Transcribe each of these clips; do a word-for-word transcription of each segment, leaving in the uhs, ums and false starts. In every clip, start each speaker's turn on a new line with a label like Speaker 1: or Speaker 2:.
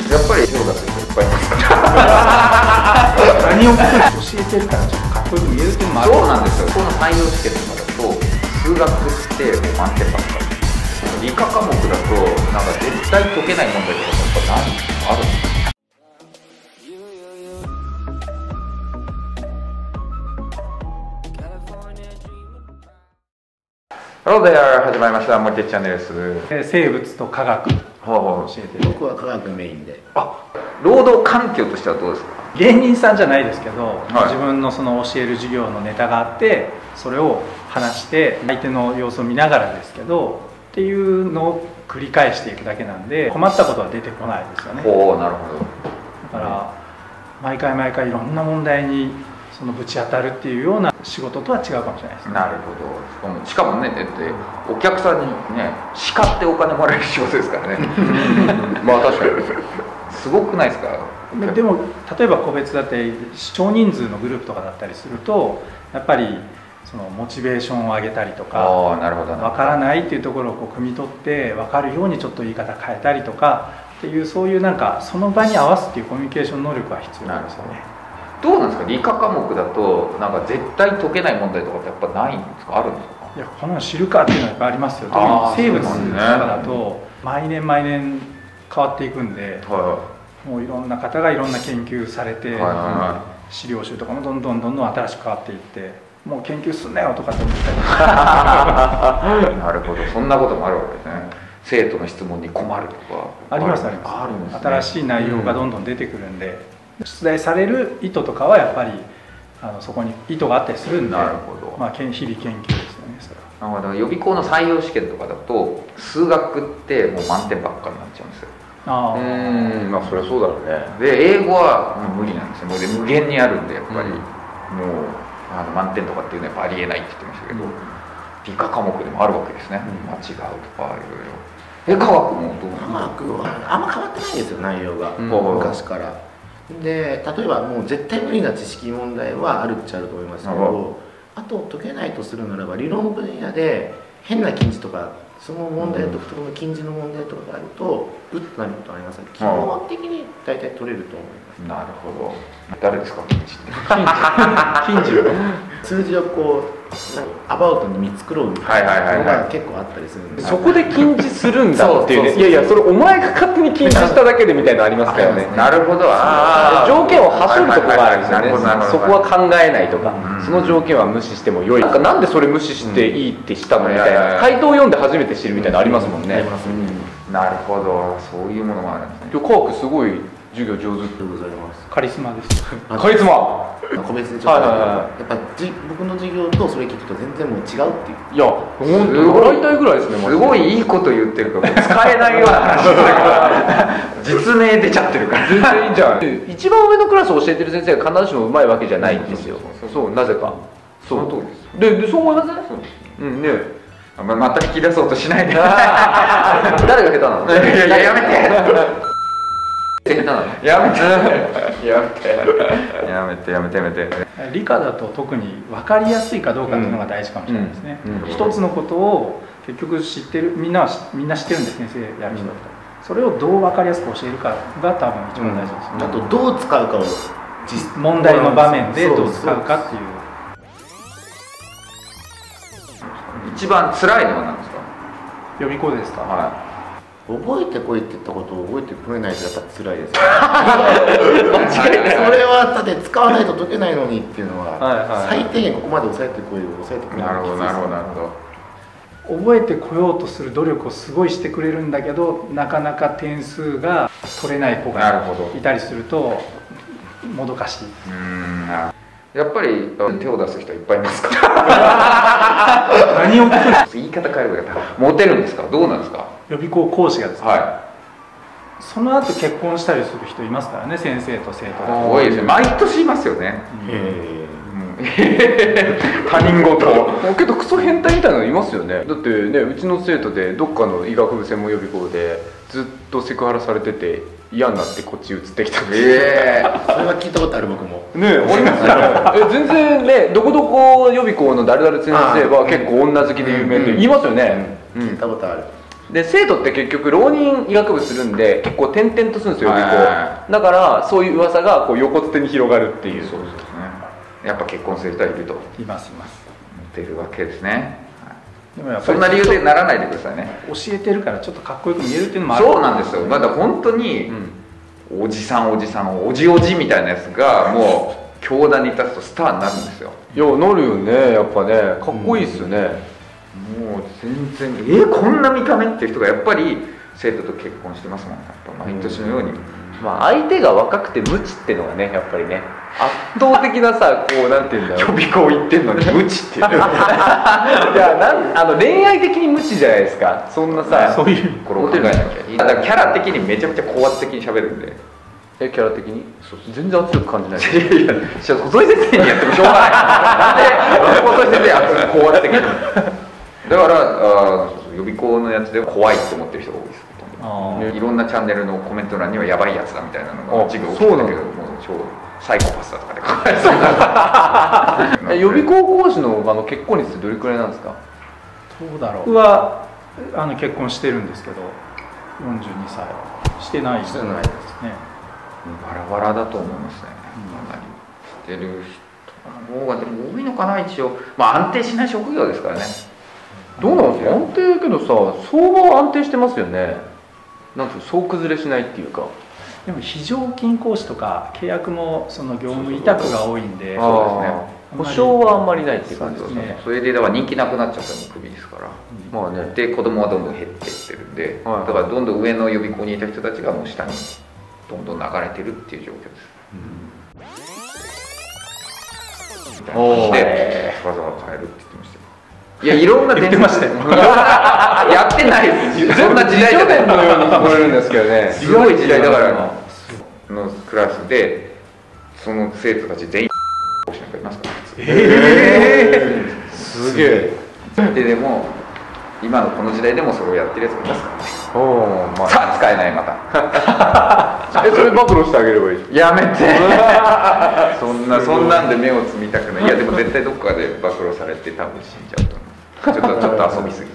Speaker 1: やっぱり手を出す人いっぱいいます
Speaker 2: 何を教えてるからちょっとかっこよく見えるっていうのもある。
Speaker 1: そうなんですよ。この採用試験とかだと数学ってもう満点ばっかり。理科科目だとなんか絶対解けない問題とかやっぱ何あるんですか。Hello there! 始まりました森哲チャンネルです。
Speaker 2: 生物と科学を教えてる。
Speaker 3: 僕は科学メインで。
Speaker 1: あ、労働環境としてはどうですか。
Speaker 2: 芸人さんじゃないですけど、
Speaker 1: はい、
Speaker 2: 自分のその教える授業のネタがあってそれを話して相手の様子を見ながらですけどっていうのを繰り返していくだけなんで困ったことは出てこないですよね。
Speaker 1: おー、なるほど。
Speaker 2: だから毎回毎回いろんな問題にそのぶち当たるっていうような仕事とは違うかもしれないですね。
Speaker 1: なるほど。しかもね、だってお客さんにね叱ってお金もらえる仕事ですからね。まあ確かにすごくないですか。
Speaker 2: でも例えば個別だって少人数のグループとかだったりするとやっぱりそのモチベーションを上げたりとか、
Speaker 1: あ、なるほど、
Speaker 2: 分からないっていうところをこう汲み取って分かるようにちょっと言い方変えたりとかっていうそういうなんかその場に合わすっていうコミュニケーション能力は必要なんですよね。
Speaker 1: どうなんですか。理科科目だとなんか絶対解けない問題とかってやっぱないんですか。あるんですか。
Speaker 2: いや、この知るかっていうのはやっぱありますよ。特に生物とかだと毎年毎年変わっていくんで、はい、もういろんな方がいろんな研究されて、はいはいはい、資料集とかもどんどんどんどん新しく変わっていってもう研究すんなよとかって思ったり
Speaker 1: なるほど、そんなこともあるわけですね。生徒の質問に困るとか
Speaker 2: ありますあります。あるんですね。新しい内容がどんどん出てくるんで、うん、出題される意図とかはやっぱりあのそこに意図があったりするんで、なるほど、まあ、日々研究ですよね。それは
Speaker 1: なるほど。予備校の採用試験とかだと数学ってもう満点ばっかりになっちゃうんですよ。あ
Speaker 3: うん、まあそりゃそうだろうね。
Speaker 1: で英語は無理なんですよ。もうで無限にあるんでやっぱり、うん、もうあの満点とかっていうのはやっぱありえないって言ってましたけど、うん、理科科目でもあるわけですね、うん、間違うとかいろいろ。え、科学もどうなの。
Speaker 3: 科学はあんま変わってないですよ、内容が、うん、昔から。で例えばもう絶対無理な知識問題はあるっちゃあると思いますけど、うん、あと解けないとするならば理論分野で変な近似とかその問題独特の近似の問題とかがあるとうっとなることがありますが、基本的に大体取れると思います。
Speaker 1: なるほど。誰ですか、近似って。
Speaker 2: 近似
Speaker 3: 数字をこうアバウトに見繕うのが結構あったりするんで、
Speaker 4: そこで近似するんだっていうね。いやいや、それお前が勝手に近似しただけでみたいなのありますからね。
Speaker 1: なるほど。あ、
Speaker 4: 条件をはしょるとこがあるんですよね。そこは考えないとか、その条件は無視しても良い。なんかなんでそれ無視していいってしたのみたいな、回答を読んで初めて知るみたいなのありますもんね。
Speaker 1: なるほど、そういうものもあるんですね。
Speaker 4: 科学すごい授業上手でございます。
Speaker 2: カリスマです。
Speaker 4: カリスマ。
Speaker 3: 個別でちょっとやっぱじ僕の授業とそれ聞くと全然もう違うっていう。
Speaker 4: いや本当習いたいぐらいですね。
Speaker 1: すごいいいこと言ってるから使えないような話だから実名出ちゃってるから
Speaker 4: 全然いいんじゃない。一番上のクラスを教えてる先生が必ずしもうまいわけじゃないんですよ。そうなぜか。
Speaker 1: その通りです。
Speaker 4: でそう思いますね。うんね。
Speaker 1: ままた引き出そうとしないで。
Speaker 4: 誰が下手なの。
Speaker 1: いやいややめて。やめてやめてやめてやめてやめて。
Speaker 2: 理科だと特に分かりやすいかどうかっていうのが大事かもしれないですね。一つのことを結局知ってるみんなはみんな知ってるんで、先生やる人だったらそれをどう分かりやすく教えるかが多分一番大事ですよね。
Speaker 3: あとどう使うかを
Speaker 2: 問題の場面でどう使うかっていう。
Speaker 1: 一番辛いのは何ですか。
Speaker 2: 予備校ですか。
Speaker 1: はい、
Speaker 3: 覚えてこいって言ったことを覚えてくれないとやっぱ辛いですよね。それはだって使わないと解けないのにっていうのは最低限ここまで抑えてこいを抑えてくれない。
Speaker 1: なるほどなるほどなるほ
Speaker 2: ど。覚えてこようとする努力をすごいしてくれるんだけどなかなか点数が取れない子がいたりするともどかしい。
Speaker 1: うん、やっぱり手を出す人いっぱいいますか。
Speaker 2: 何を
Speaker 1: 言い方変える方モテるんですか。どうなんですか。
Speaker 2: 予備校講師がですね、
Speaker 1: はい、
Speaker 2: その後結婚したりする人いますからね。先生と生徒が
Speaker 1: 多いですね。毎年いますよね。他人事。
Speaker 4: けどクソ変態みたいなのいますよね。だってね、うちの生徒でどっかの医学部専門予備校でずっとセクハラされてて嫌になってこっち移ってきたんです。
Speaker 3: ええー、それは聞いたことある。僕も
Speaker 4: ねえ、ありますよ。全然ね、どこどこ予備校の誰々先生は結構女好きで有名って言いますよね。
Speaker 3: 聞いたことある。
Speaker 4: で生徒って結局浪人医学部するんで結構転々とするんですよ予備校だからそういう噂がこう横つてに広がるっていう。
Speaker 1: そうですね、やっぱ結婚する人はいると
Speaker 2: いますいます
Speaker 1: 出るわけですね。
Speaker 2: でもやっぱり
Speaker 1: そんな理由でならないでくださいね。
Speaker 2: 教えてるからちょっとかっこよく見えるっていうのもある。
Speaker 1: そうなんですよ。まだ本当に、うん、おじさんおじさんおじおじみたいなやつがもう教壇に立つとスターになるんですよ。
Speaker 4: いやなるよねやっぱねかっこいいっすよね、
Speaker 1: うん、もう全然えー、こんな見た目っていう人がやっぱり生徒と結婚してますもん。やっぱ毎年のように、うん、
Speaker 4: まあ相手が若くて無知っていうのがねやっぱりね圧倒的なさこうなんていうんだろう
Speaker 1: 予備校行ってんのに無知っていういや
Speaker 4: なんあの恋愛的に無知じゃないですか。そんなさ
Speaker 2: そういう
Speaker 1: これを考えなきゃいい。だからキャラ的にめちゃめちゃ高圧的に喋るんで。
Speaker 4: えキャラ的にそう全然圧力感じない。
Speaker 1: いやいや細井先生にやってもしょうがないなんで細井先生やっても高圧的にだからあ予備校のやつで怖いって思ってる人が多いです。いろんなチャンネルのコメント欄にはやばいやつだみたいなのが一部起きてたけどもう超サイコパスだとかで書かれてた
Speaker 4: 予備校講師のあの結婚率ってどれくらいなんですか。
Speaker 2: どうだろう。僕はあの結婚してるんですけどよんじゅうにさいしてない
Speaker 3: してないです
Speaker 2: ね。
Speaker 1: バラバラだと思いますね。かなりしてる人の方がでも多いのかな一応。まあ安定しない職業ですからね。
Speaker 4: どうなんですか。安定だけどさ相場は安定してますよね。なんていうそう崩れしないっていうか。
Speaker 2: でも非常勤講師とか契約もその業務委託が多いんで、
Speaker 1: そうですね。
Speaker 4: 保証はあんまりないっていう感じですね。
Speaker 1: それでだから人気なくなっちゃったらもうクビですから。
Speaker 4: まあね。
Speaker 1: で子供はどんどん減っていってるんで、だからどんどん上の予備校にいた人たちがもう下にどんどん流れてるっていう状況です。みたいな感じでわざわざ変えるって言ってましたよ。いやいろんな
Speaker 2: 言ってましたよ。
Speaker 1: やってないです。そんな時代じゃない
Speaker 4: のように聞こえるんですけどね。
Speaker 1: すごい時代だからのクラスでその生徒たち全員講師なんかいますから。
Speaker 4: ええすげえ。
Speaker 1: ででも今のこの時代でもそれをやってるやつがいますからね。
Speaker 4: おお、まあ、
Speaker 1: さあ使えないまた。
Speaker 4: えそれ暴露してあげればいい。
Speaker 1: やめて。そんなそんなんで目をつみたくない。いやでも絶対どっかで暴露されて多分死んじゃうと思う。ちょっとちょっと遊びすぎ。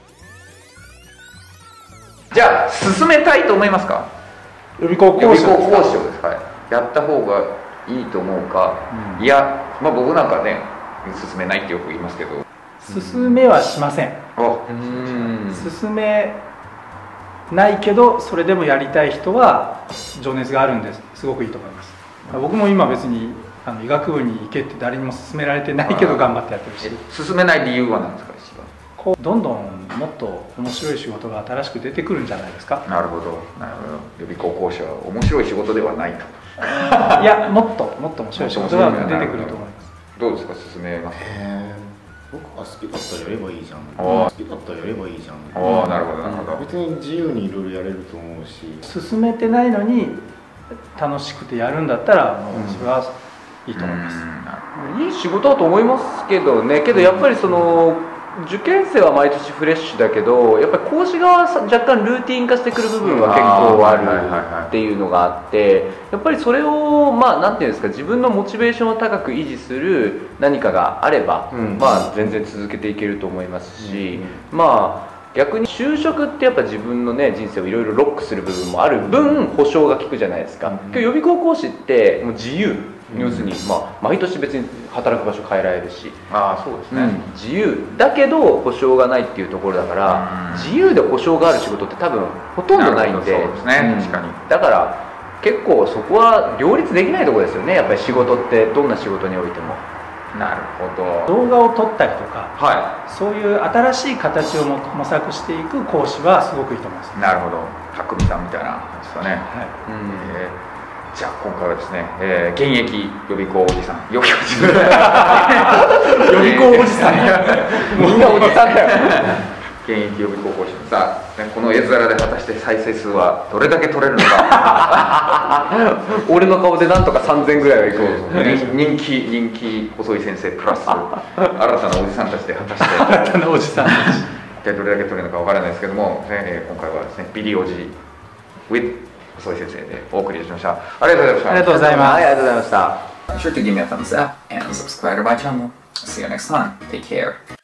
Speaker 1: じゃあ進めたいと思いますか。
Speaker 2: 予備校
Speaker 1: 講師
Speaker 2: 講師
Speaker 1: をです。はい。やった方がいいと思うか。うん、いやまあ僕なんかね進めないってよく言いますけど。
Speaker 2: 進めはしません。進めないけどそれでもやりたい人は情熱があるんですすごくいいと思います。僕も今別にあの医学部に行けって誰にも勧められてないけど頑張ってやってるし。
Speaker 1: 進めない理由は何ですか。一番
Speaker 2: こうどんどんもっと面白い仕事が新しく出てくるんじゃないですか。
Speaker 1: なるほどなるほど。予備校講師は面白い仕事ではないと。
Speaker 2: いやもっともっと面白い仕事が出てくると思います。
Speaker 1: どうですか進めますか。
Speaker 3: 僕は好きだったらやればいいじゃん。好きだったらやればいいじゃん。
Speaker 1: ああなるほどなるほど。
Speaker 3: 別に自由にいろいろやれると思うし。
Speaker 2: 進めてないのに楽しくてやるんだったらもうそれはいいと思います。
Speaker 4: いい仕事だと思いますけどね。けどやっぱりその受験生は毎年フレッシュだけどやっぱり講師側は若干ルーティン化してくる部分は結構あるっていうのがあってやっぱりそれをまあなんていうんですか自分のモチベーションを高く維持する何かがあれば、うん、まあ全然続けていけると思いますし、うん、まあ逆に就職ってやっぱ自分のね人生をいろいろロックする部分もある分保証が効くじゃないですか。うん、今日予備校講師ってもう自由、うん、要するにまあ毎年別に働く場所変えられるし、
Speaker 1: ああそうですね、うん、
Speaker 4: 自由だけど保証がないっていうところだから、うん、自由で保証がある仕事って多分ほとんどないんで、
Speaker 1: そうですね、確かに。
Speaker 4: だから結構そこは両立できないところですよね。やっぱり仕事ってどんな仕事においても。
Speaker 1: なるほど。
Speaker 2: 動画を撮ったりとか、
Speaker 1: はい、
Speaker 2: そういう新しい形を模索していく講師はすごくいいと思います。
Speaker 1: なるほど。匠さんみたいな感じですかね。はい。うんえーじゃあ今回はですね、えー、現役予備校おじさん予備校おじさん
Speaker 2: 予備校おじさん
Speaker 4: みんなおじさんだよ
Speaker 1: 現役予備校講師さあ、ね、この絵面で果たして再生数はどれだけ取れるのか
Speaker 4: 俺の顔でなんとかさんぜんぐらいはいこう、
Speaker 1: ね、人気人気細井先生プラス新たなおじさんたちで果たして
Speaker 2: 新たなおじさんたち
Speaker 1: 一体どれだけ取れるのかわからないですけども、ね、今回はですねビリおじ with 細井先生でお送りしました。ありがとうございました。
Speaker 2: ありがとうございます。
Speaker 4: はい、ありがとうございました。
Speaker 1: Be sure to give me a thumbs up and subscribe to my channel. See you next time. Take care.